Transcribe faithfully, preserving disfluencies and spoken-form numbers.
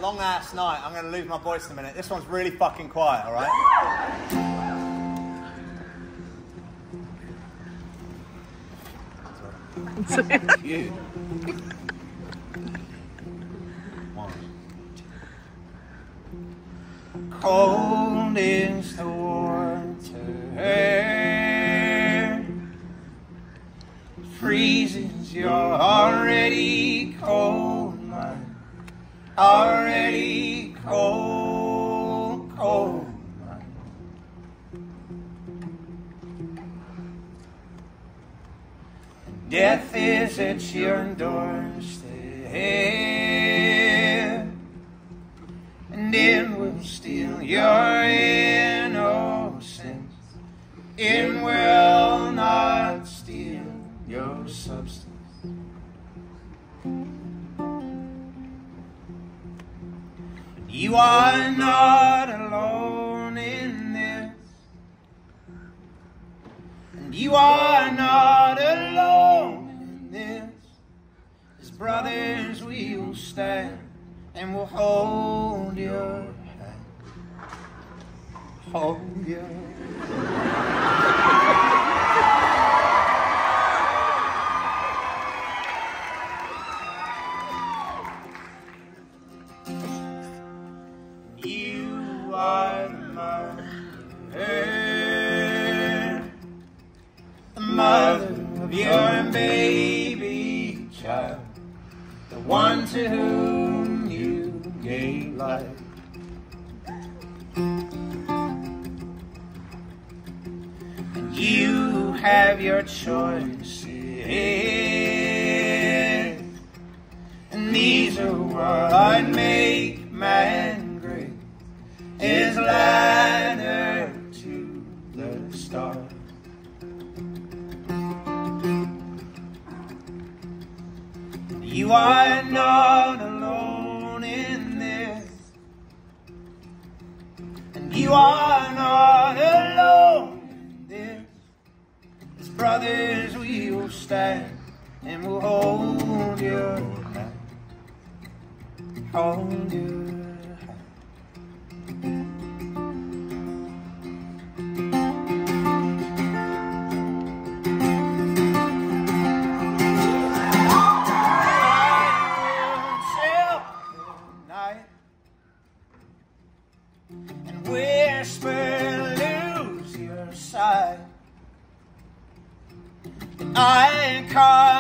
long ass night. I'm going to lose my voice in a minute. This one's really fucking quiet, alright? So cute. Cold is the water, freezes your already cold mind, already cold, cold mind. Death is at your doorstep, and it will steal your innocence. It will not steal your substance. You are not alone in this, and you are not alone in this. As brothers we will stand and we'll hold your hand, hold your hand. You are the mother, the mother of your baby child, the one to whom you gave life. And you have your choices, and these are what make man great. His ladder to the stars. You are not alone in this, and you are not alone in this. As brothers we will stand and we'll hold your hand, hold your hand. And whisper, lose your sight. I call